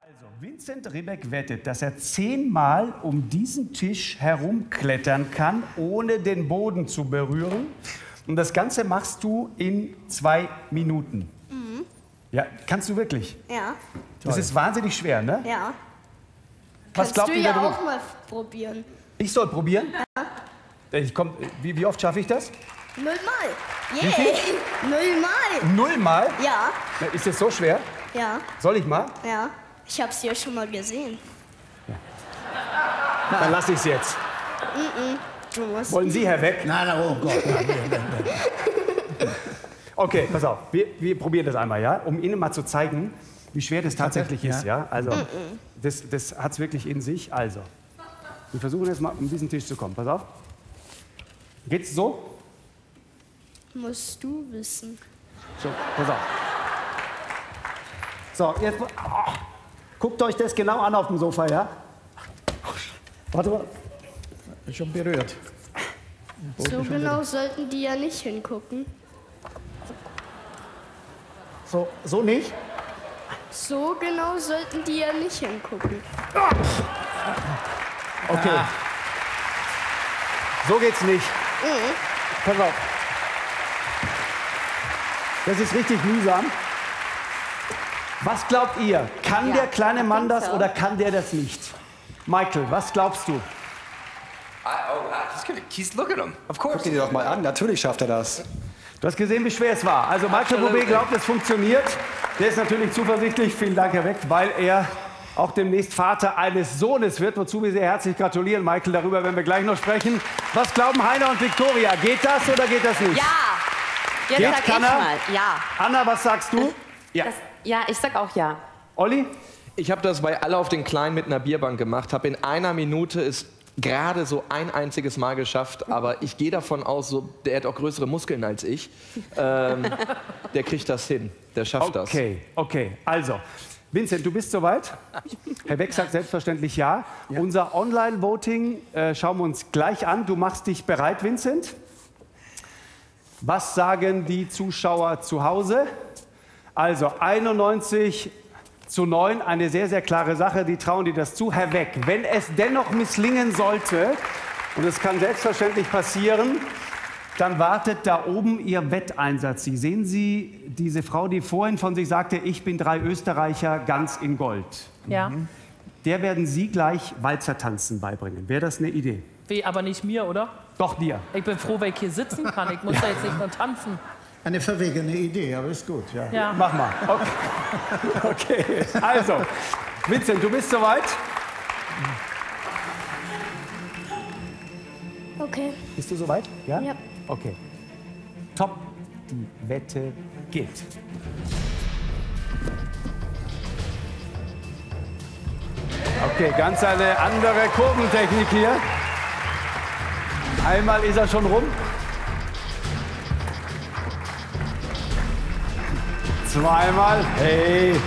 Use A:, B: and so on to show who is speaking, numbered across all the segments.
A: Also, Vincent Ribbeck wettet, dass er 10-mal um diesen Tisch herumklettern kann, ohne den Boden zu berühren. Und das Ganze machst du in 2 Minuten. Mhm. Ja, kannst du wirklich?
B: Ja.
A: Das ist wahnsinnig schwer, ne?
B: Ja.
A: Was glaubt
B: Kannst du
A: ihr
B: ja
A: darüber?
B: auch mal probieren.
A: Ich soll probieren?
B: Ja.
A: Wie oft schaffe ich das?
B: 0 Mal.
A: Wie viel?
B: 0 Mal.
A: 0 Mal?
B: Ja.
A: Ist das so schwer?
B: Ja.
A: Soll ich mal?
B: Ja. Ich hab's ja schon mal gesehen.
A: Dann lasse ich es jetzt.
B: Du musst.
A: Wollen Sie, Herr Weck?
C: Nein, oh Gott.
A: Okay, pass auf. Wir probieren das einmal, ja? Um Ihnen mal zu zeigen, wie schwer das tatsächlich ist, ja? Also, das hat es wirklich in sich. Also, wir versuchen jetzt mal, um diesen Tisch zu kommen. Pass auf. Geht's so?
B: Musst du wissen.
A: So, pass auf. So, jetzt guckt euch das genau an auf dem Sofa, ja? Warte mal.
C: Schon berührt.
B: So genau sollten die ja nicht hingucken.
A: So nicht?
B: So genau sollten die ja nicht hingucken.
A: Okay. So geht's nicht. Pass auf. Das ist richtig mühsam. Was glaubt ihr? Kann der kleine Mann das oder kann der das nicht? Michael, was glaubst du?
D: He's look at him. Of course.
E: Guck dir doch mal an, natürlich schafft er das.
A: Du hast gesehen, wie schwer es war. Also Michael Bublé glaubt, es funktioniert. Der ist natürlich zuversichtlich, vielen Dank, Herr Weck, weil er auch demnächst Vater eines Sohnes wird, wozu wir sehr herzlich gratulieren, Michael. Darüber werden wir gleich noch sprechen. Was glauben Heiner und Viktoria? Geht das oder geht das nicht?
F: Ja. Jetzt
A: Geht,
F: sag ich
A: kann er?
F: mal. Ja.
A: Anna, was sagst du?
D: Ja.
F: Ja, ich sag auch ja.
A: Olli?
G: Ich habe das bei Alle auf den Kleinen mit einer Bierbank gemacht, habe in einer Minute es gerade so ein einziges Mal geschafft, aber ich gehe davon aus, so, der hat auch größere Muskeln als ich, der kriegt das hin, der schafft das.
A: Okay. Also, Vincent, du bist soweit? Herr Weck sagt selbstverständlich ja. Unser Online-Voting schauen wir uns gleich an. Du machst dich bereit, Vincent? Was sagen die Zuschauer zu Hause? Also 91:9, eine sehr, sehr klare Sache. Die trauen dir das zu. Herr Weck, wenn es dennoch misslingen sollte, und es kann selbstverständlich passieren, dann wartet da oben Ihr Wetteinsatz. Sie sehen Sie diese Frau, die vorhin von sich sagte, ich bin 3 Österreicher, ganz in Gold.
H: Ja.
A: Der werden Sie gleich Walzertanzen beibringen. Wäre das eine Idee?
H: Wie, aber nicht mir, oder?
A: Doch dir.
H: Ich bin froh, wenn ich hier sitzen kann. Ich muss da jetzt nicht nur tanzen.
C: Eine verwegene Idee, aber ist gut, ja.
H: Ja.
A: Mach mal. Okay. Also, Vincent, du bist soweit?
B: Okay.
A: Bist du soweit? Ja?
B: Ja.
A: Okay. Top, die Wette gilt. Okay, ganz eine andere Kurbeltechnik hier. Einmal ist er schon rum. Zweimal. Hey.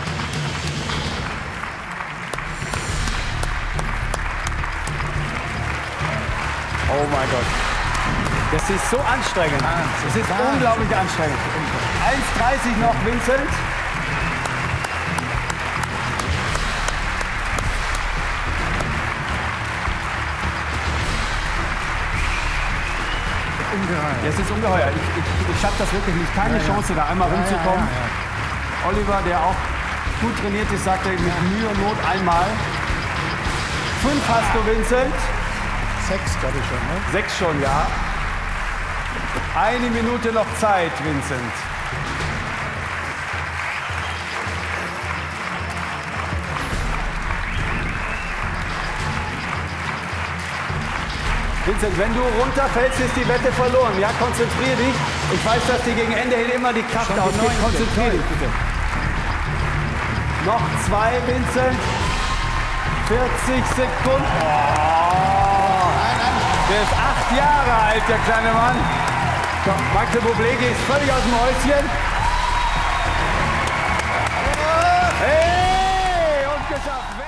A: Oh mein Gott. Das ist so anstrengend. Das ist unglaublich anstrengend. 1,30 noch, Vincent.
C: Ungeheuer.
A: Das ist ungeheuer. Ich schaffe das wirklich nicht. Keine Chance, da einmal rumzukommen. Oliver, der auch gut trainiert ist, sagt er mit Mühe und Not einmal. 5 hast du, Vincent.
C: 6, glaube ich schon, ne?
A: 6 schon, ja. 1 Minute noch Zeit, Vincent. Vincent, wenn du runterfällst, ist die Wette verloren. Ja, konzentrier dich. Ich weiß, dass dir gegen Ende hin immer die Kraft ausgeht. Konzentrier dich bitte. Noch 2, Vincent. 40 Sekunden. Oh. Der ist 8 Jahre alt, der kleine Mann. Michael Bublé ist völlig aus dem Häuschen. Hey, und geschafft.